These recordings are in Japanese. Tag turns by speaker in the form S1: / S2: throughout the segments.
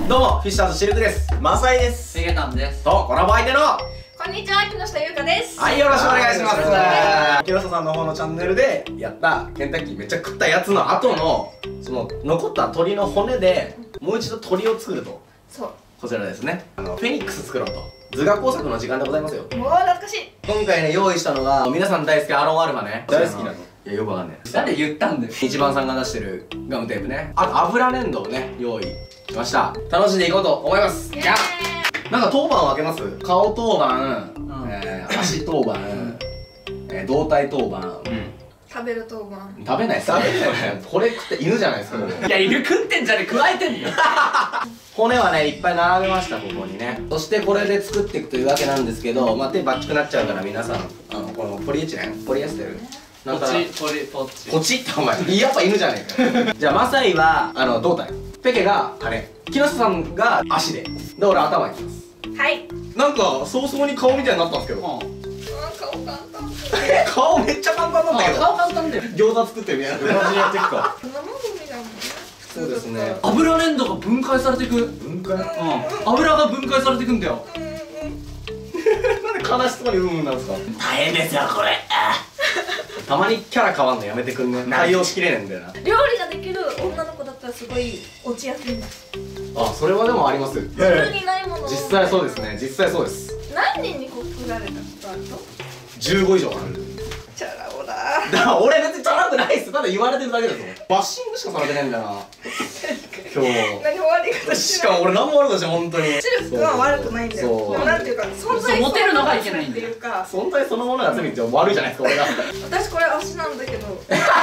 S1: どうもフィッシャーズシルクです。マサイです。
S2: セゲタンです。
S1: とコラボ相手の
S3: こんにちは、木下優香です。
S1: はい、よろしくお願いします。木下さんの方のチャンネルでやったケンタッキーめっちゃ食ったやつの後のその残った鶏の骨でもう一度鶏を作ると。
S3: そう、
S1: こちらですね、フェニックス作ろうと。図画工作の時間でございますよ。
S3: もう懐かしい。
S1: 今回ね用意したのが皆さん大好きアロンアルマね。大好きなの。いやよくわかんない。
S2: なんで言ったんだよ。
S1: 一番さんが出してるガムテープね。あと油粘土をね用意しました。楽しんでいこうと思います。じゃあなんか当番を開けます？顔当番、足当番、胴体当番。
S3: 食べる当番。
S1: 食べないっす。食べない。これ食って犬じゃないですか。
S2: いや、犬食ってんじゃねえ、加えてんのよ。
S1: 骨はねいっぱい並べました、ここにね。そしてこれで作っていくというわけなんですけど、まあ手バッキくなっちゃうから皆さんこのポリエチレン、ポリエステル
S2: ポチ
S1: ポチってお前やっぱ犬じゃねえか。じゃあマサイは胴体、ペケが羽、木下さんが足で俺頭にきます。
S3: はい。
S1: なんか早々に顔みたいになったんですけど。
S3: 顔簡単。
S1: 顔めっちゃ簡単なんだけど。
S2: 顔簡単だよ。
S1: 餃子作ってるみたいな感じでやっていくか。
S3: 生ゴミだもんね。
S1: そうですね。
S2: 油粘土が分解されていく。
S1: 分解？
S2: 油が分解されていくんだよ。
S1: なんで悲しそうにうんなんですか。大変ですよこれ。たまにキャラ変わんのやめてくんね。対応しきれねえんだよな。
S3: 料理ができる女の子だったらすごい落ちやすいんだ。
S1: あ、それはでもあります。
S3: 自分にないものを。
S1: 実際そうですね。実際そうです。
S3: 何人にこう振られたことあるの
S1: ？15以上ある。
S3: チャラ男だ。
S1: だから俺別にチャラくないっす。ただ言われてるだけだぞ。バッシングしかされてないんだな今日。
S3: 何も悪いことし
S1: し
S3: ない。
S1: かも俺何も悪くないし本当に。
S3: シルクは悪くないんだよ。でもなんていうか存在
S2: モテるのがいけないんだよ。
S3: っていうか、
S1: 存在そのものが罪って悪いじゃないですか俺が。
S3: 私これ足なんだけど。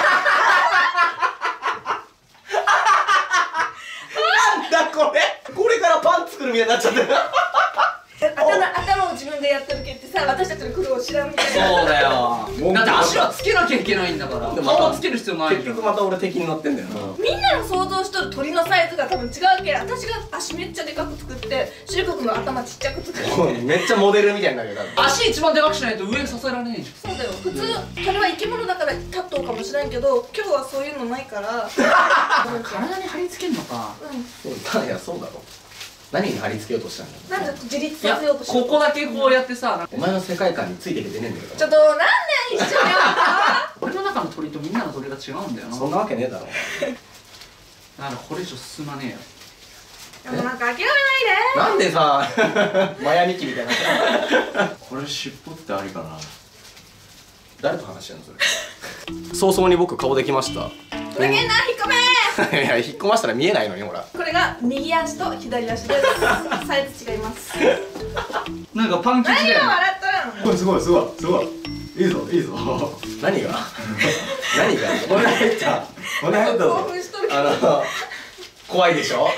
S1: なんだこれ。これからパン作るみたいになっちゃってる。
S3: 頭を自分でやってるけってさ、私たちの苦労を知らんみたいな。
S2: そうだよ。だって足はつけなきゃいけないんだから。
S1: でも
S2: 顔はつける必要ないじゃん。
S1: 結局また俺敵に乗ってんだよな。
S3: みんなの想像しとる鳥のサイズが多分違うけ。私が足めっちゃでかく作ってシルク君の頭ちっちゃく作って
S1: めっちゃモデルみたいになるよ。
S2: 足一番でかくしないと上させられないじゃん。
S3: そうだよ。普通鳥は生き物だからカットかもしれんけど、今日はそういうのないから
S2: 体に貼り付けんのか。
S1: そういやそうだろ。何に貼り付けようとしたんだ。
S3: なんで自立
S2: いや、
S3: させようとしてる
S2: ここだけこうやってさ。
S1: お前の世界観についていけてねえんだけど。
S3: ちょっとなんで一緒に
S2: 俺の中の鳥とみんなの鳥が違うんだよな。
S1: そんなわけねえだろ。
S2: だからこれ以上進まねえよ。
S3: でもなんか諦めないで。
S1: なんでさマヤミキみたいな。
S4: これ尻尾ってありかな。
S1: 誰と話してんのそれ。早々に僕顔できました。
S3: 投げんな、引っ込め
S1: いや引っ込ましたら見えないのにほら。
S3: これが右足と左足です。サイズ違います。
S2: なんかパン生地
S3: 何
S2: だよね。
S3: が笑ったら
S4: すごいすごいすごい。いいぞいいぞ。
S1: 何が何が
S4: 骨入った骨入った
S3: 興
S4: ぞ。
S3: 奮しとるけど。
S1: 怖いでしょ。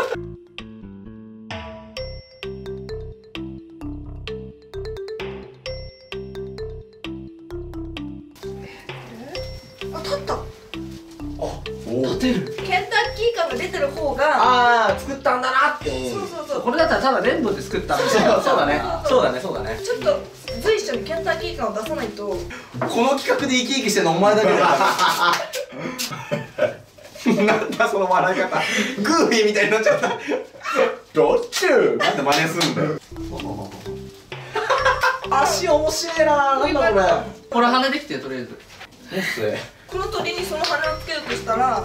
S3: あ、立った。
S2: 立てる。
S3: ケンタッキー感が出てる方が。
S1: ああ作ったんだなって思う。
S3: そうそうそう。
S2: これだったらただ粘土で作ったんだよ。
S1: そうだねそうだねそうだね。
S3: ちょっと随所にケンタッキー感を出さないと。
S1: この企画で生き生きしてんのお前だけだ。なんだその笑い方。グーフィーみたいになっちゃった。どっちゅう。なんで真似すんだよ。足面白いな。なんだこれ。
S2: これ羽できてよとりあえず。
S3: この鳥にその羽をつけるとしたら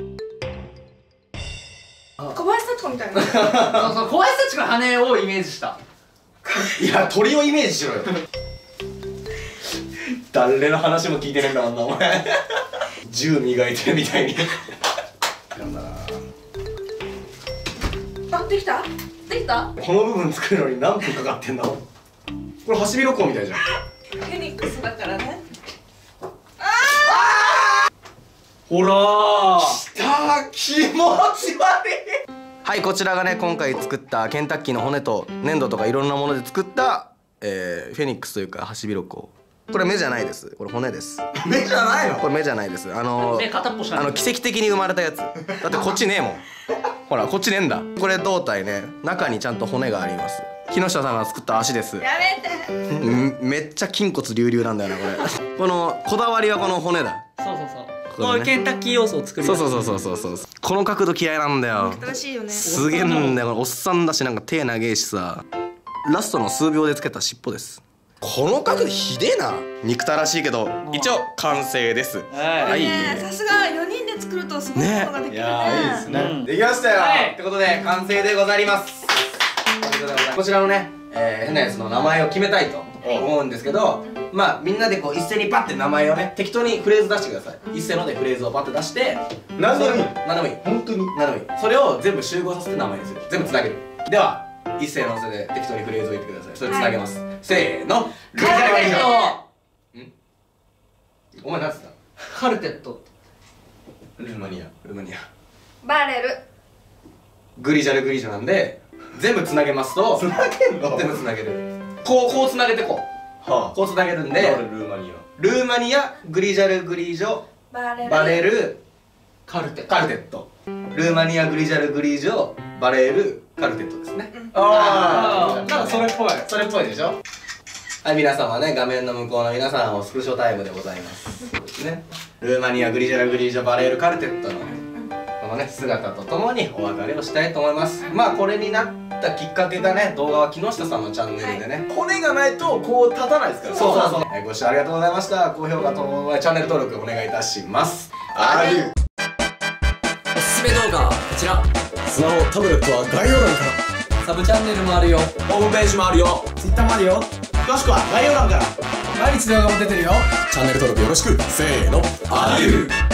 S3: 小林幸子みたいな。
S2: そうそう、小林たちの羽をイメージした。
S1: いや鳥をイメージしろよ。誰の話も聞いてねえんだもんなお前。銃磨いてるみたいに。なんだな。
S3: あ、できたできた。
S1: この部分作るのに何分かかってんだろ。これハシビロコウみたいじゃん。
S3: フェニックスだからね。
S1: ほらーきたー、気持ち悪い。はい、こちらがね今回作ったケンタッキーの骨と粘土とかいろんなもので作った、フェニックスというかハシビロコウ。これ目じゃないです。これ骨です。
S4: 目じゃないの。
S1: これ目じゃないです。
S2: 目片っぽしかない。
S1: 奇跡的に生まれたやつ。だってこっちねえもん。ほらこっちねえんだ。これ胴体ね、中にちゃんと骨があります。木下さんが作った足です。
S3: やめて。
S1: めっちゃ筋骨隆々なんだよなこれ。このこだわりはこの骨だ。
S2: そうそうそう。 こういうケンタッキー要素を作り出す。
S1: そうこの角度嫌いなんだよ。
S3: 新しいよね。
S1: すげえんだよ。おっさんだしなんか手長えしさ。ラストの数秒でつけた尻尾です。この角度ひでえな。憎たらしいけど一応完成です。はい。
S3: さすが4人で作るとすごいことができるね。
S4: いやいいですね。
S1: できましたよ。ってことで完成でございます。こちらのね変なやつの名前を決めたいと思うんですけど、まあみんなでこう一斉にパッて名前をね適当にフレーズ出してください。一斉のでフレーズをパッて出して、
S4: 何でもいい。
S1: 何でもいい。
S4: 本当に
S1: 何でもいい。それを全部集合させて名前にする。全部つなげる。では一斉のせで適当にフレーズを言ってください。それつなげます。せーの。
S2: カルテット。
S1: お前何つった？
S2: カルテット。
S1: ルーマニア。
S3: バレル。
S1: グリジャルグリジョなんで全部つなげますと
S4: つなげんの？
S1: 全部つなげる。こうつなげてこう。
S4: はあ。
S1: こうつなげるんで
S4: ルーマニア。
S1: ルーマニア、グリジャルグリジョ、バレル、
S2: カルテ
S1: ット。ルーマニア、グリジャルグリジョ、バレル、カルテットですね。
S2: ああ、なんかそれっぽい。
S1: それっぽいでしょ。はい、皆様ね、画面の向こうの皆さんをスクショタイムでございます。そうですね。ルーマニア、グリジャルグリジョ、バレル、カルテットのこのね姿とともにお別れをしたいと思います。まあこれになったきっかけがね、動画は木下さんのチャンネルでね、
S4: 骨がないとこう立たないですからね。
S1: そうご視聴ありがとうございました。高評価とチャンネル登録お願いいたします。
S4: あり
S2: おすすめ動画はこちら。
S4: スマホ、タブレットは概要欄か
S2: サブチャンネルもあるよ。
S4: ら。ホームページもあるよ。Twitter もあるよ。詳しくは概要欄から。
S2: 毎日動画も出てるよ。
S4: チャンネル登録よろしく。せーの。あり。